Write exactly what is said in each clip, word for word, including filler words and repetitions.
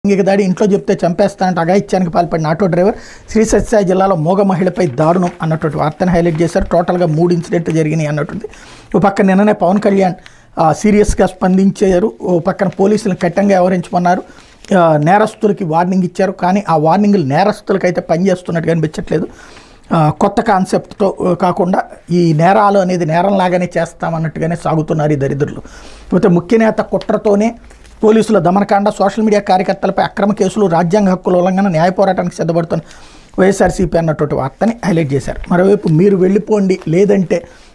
లైంగిక దాడి ఇంట్లో చెప్తే చంపేస్తానంటే అఘాయిత్యానికి పాల్పడిన ఆటో డ్రైవర్ శ్రీ సత్యసాయి జిల్లాలో మోగ మహిళపై దారుణం అన్నటువంటి వార్తను హైలైట్ చేశారు. టోటల్గా మూడు ఇన్సిడెంట్లు జరిగినాయి అన్నటువంటి. ఓ పక్కన నిన్ననే పవన్ కళ్యాణ్ సీరియస్గా స్పందించారు. ఓ పక్కన పోలీసులను కఠినంగా వ్యవహరించమన్నారు. నేరస్తులకి వార్నింగ్ ఇచ్చారు. కానీ ఆ వార్నింగ్లు నేరస్తులకైతే పనిచేస్తున్నట్టు కనిపించట్లేదు. కొత్త కాన్సెప్ట్తో కాకుండా ఈ నేరాలు అనేది నేరంలాగానే చేస్తామన్నట్టుగానే సాగుతున్నారు ఈ దరిద్రులు. అయితే ముఖ్య నేత కుట్రతోనే పోలీసుల దమనకాండ, సోషల్ మీడియా కార్యకర్తలపై అక్రమ కేసులు, రాజ్యాంగ హక్కుల ఉల్లంఘన, న్యాయ పోరాటానికి సిద్ధపడుతున్న వైఎస్ఆర్సీపీ అన్నటువంటి వార్తని హైలైట్ చేశారు. మరోవైపు మీరు వెళ్ళిపోండి, లేదంటే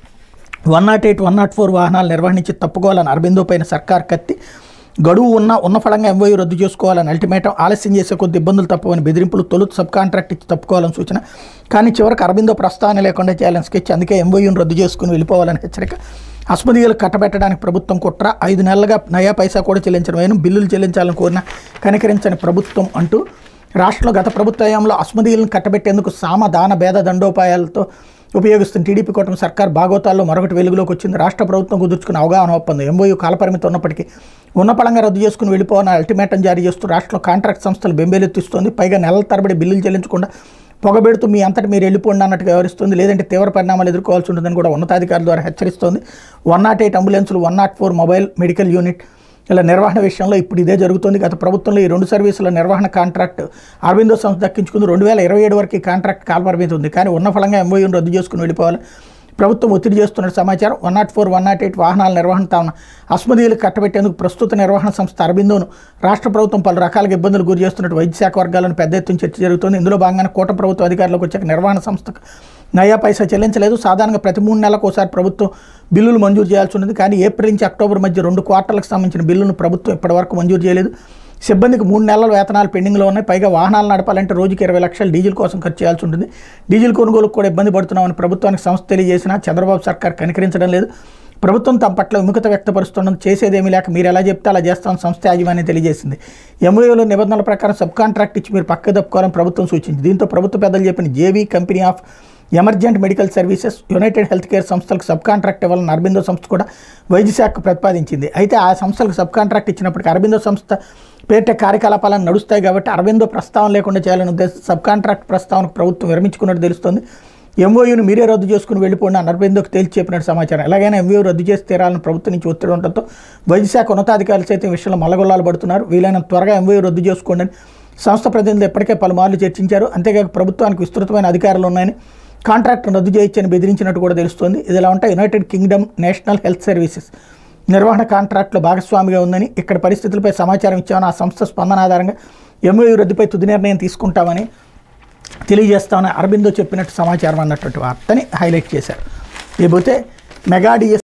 one nought eight one nought four వాహనాలు నిర్వహించి తప్పుకోవాలని అరబిందో పైన సర్కార్ కత్తి, గడువు ఉన్న ఉన్న ఫలంగా ఎంఓయూ రద్దు చేసుకోవాలని అల్టిమేటం, ఆలస్యం చేసే కొద్ది ఇబ్బందులు తప్పవని బెదిరింపులు, తొలుత సబ్ కాంట్రాక్ట్ ఇచ్చి తప్పుకోవాలని సూచన, కానీ చివరికి అరబిందో ప్రస్తావన లేకుండా చేయాలని స్కెచ్, అందుకే ఎంఓయూను రద్దు చేసుకుని వెళ్ళిపోవాలని హెచ్చరిక, అస్మదీయులు కట్టబెట్టడానికి ప్రభుత్వం కుట్ర, ఐదు నెలలుగా నయా పైసా కూడా చెల్లించడం, బిల్లులు చెల్లించాలని కోరిన కనికరించని ప్రభుత్వం అంటూ రాష్ట్రంలో గత ప్రభుత్వ హయాంలో అస్మదీయులను కట్టబెట్టేందుకు సామ దాన భేద దండోపాయాలతో ఉపయోగిస్తున్న టీడీపీ కూటమి సర్కార్ బాగోతాల్లో మరొకటి వెలుగులోకి వచ్చింది. రాష్ట్ర ప్రభుత్వం కుదుర్చుకున్న అవగాహన ఒప్పందం ఎంఓయూ కాలపరిమితి ఉన్నప్పటికీ ఉన్నపళంగా రద్దు చేసుకుని వెళ్ళిపోవాలని అల్టిమేటం జారీ చేస్తూ రాష్ట్రంలో కాంట్రాక్ట్ సంస్థలు బెంబేలెత్తిస్తోంది. పైగా నెలల తరబడి బిల్లులు చెల్లించకుండా పొగబెడుతూ మీ అంతటి మీరు వెళ్ళిపోండి అన్నట్టుగా వ్యవహరిస్తుంది. లేదంటే తీవ్ర పరిణామాలు ఎదుర్కోవాల్సి ఉంటుందని కూడా ఉన్నతాధికారుల ద్వారా హెచ్చరిస్తోంది. వన్ నాట్ ఎయిట్ అంబులెన్సులు, one nought four mobile medical unit ఇలా నిర్వహణ విషయంలో ఇప్పుడు ఇదే జరుగుతుంది. గత ప్రభుత్వంలో ఈ రెండు సర్వీసుల నిర్వహణ కాంట్రాక్ట్ అరబిందో సంస్థ దక్కించుకుంది. రెండు వేల ఇరవై ఏడు వరకు ఈ కాంట్రాక్ట్ కాలపరిమితి ఉంది. కానీ ఉన్న ఫలంగా ఎంఓయూను రద్దు చేసుకుని వెళ్ళిపోవాలి ప్రభుత్వం ఒత్తిడి చేస్తున్న సమాచారం. One nought four one nought eight వాహనాల నిర్వహణ తాను అస్మదీయులకు కట్టబెట్టేందుకు ప్రస్తుత నిర్వహణ సంస్థ అరబిందోను రాష్ట్ర ప్రభుత్వం పలు రకాలుగా ఇబ్బందులు గురి చేస్తున్నట్టు వైద్య శాఖ వర్గాలను పెద్ద ఎత్తున చర్చ జరుగుతుంది. ఇందులో భాగంగానే కూటమి ప్రభుత్వ అధికారులకు వచ్చాక నిర్వహణ సంస్థకు నయా పైసా చెల్లించలేదు. సాధారణంగా ప్రతి మూడు నెలలకు ఒకసారి ప్రభుత్వం బిల్లులు మంజూరు చేయాల్సి ఉంటుంది. కానీ ఏప్రిల్ నుంచి అక్టోబర్ మధ్య రెండు క్వార్టర్లకు సంబంధించిన బిల్లును ప్రభుత్వం ఇప్పటివరకు మంజూరు చేయలేదు. సిబ్బందికి మూడు నెలల వేతనాలు పెండింగ్లో ఉన్నాయి. పైగా వాహనాలు నడపాలంటే రోజుకి ఇరవై లక్షలు డీజిల్ కోసం ఖర్చు చేయాల్సి ఉంటుంది. డీజిల్ కొనుగోలుకు కూడా ఇబ్బంది పడుతున్నామని ప్రభుత్వానికి సంస్థ తెలియజేసినా చంద్రబాబు సర్కార్ కనికరించడం లేదు. ప్రభుత్వం తమ పట్ల విముఖత వ్యక్తపరుస్తుండడం, చేసేదేమీ లేక మీరు ఎలా చెప్తే అలా చేస్తామని సంస్థ యాజమాన్యం తెలియజేసింది. ఎంఓయూలో నిబంధనల ప్రకారం సబ్ కాంట్రాక్ట్ ఇచ్చి మీరు పక్కకు తప్పుకోవాలని ప్రభుత్వం సూచించింది. దీంతో ప్రభుత్వ పెద్దలు చెప్పిన JV company of emergent medical services, United Health Care సంస్థలకు సబ్ కాంట్రాక్ట్ ఇవ్వాలని అరబిందో సంస్థ కూడా వైద్య శాఖకు ప్రతిపాదించింది. అయితే ఆ సంస్థలకు సబ్ కాంట్రాక్ట్ ఇచ్చినప్పటికీ అరబిందో సంస్థ పేరిట కార్యకలాపాలను నడుస్తాయి కాబట్టి అరబిందో ప్రస్తావన లేకుండా చేయాలని ఉద్దేశం సబ్ కాంట్రాక్ట్ ప్రస్తావనకు ప్రభుత్వం విరమించుకున్నట్టు తెలుస్తుంది. ఎంఓయూను మీరే రద్దు చేసుకుని వెళ్ళిపోండి అని అరబిందోకి తేల్చి చెప్పినట్టు సమాచారం. ఎలాగైనా ఎంఓయూ రద్దు చేసి తీరాలని ప్రభుత్వం నుంచి ఒత్తిడి ఉండటంతో వైద్య శాఖ ఉన్నతాధికారులు సైతం విషయంలో మల్లగొల్లాలు పడుతున్నారు. వీలైనంత త్వరగా ఎంఓయూ రద్దు చేసుకోండి అని సంస్థ ప్రతినిధులు ఇప్పటికే పలుమార్లు చర్చించారు. అంతేకాక ప్రభుత్వానికి విస్తృతమైన అధికారులు ఉన్నాయని కాంట్రాక్ట్ రద్దు చేయొచ్చని బెదిరించినట్టు కూడా తెలుస్తోంది. ఇదిలా ఉంటే United Kingdom National Health Services నిర్వహణ కాంట్రాక్ట్లో భాగస్వామిగా ఉందని, ఇక్కడ పరిస్థితులపై సమాచారం ఇచ్చామని, ఆ సంస్థ స్పందన ఆధారంగా ఎంఓయూ రద్దుపై తుది నిర్ణయం తీసుకుంటామని తెలియజేస్తామని అరబిందో చెప్పినట్టు సమాచారం అన్నటువంటి వార్తని హైలైట్ చేశారు. లేకపోతే మెగా డిఎస్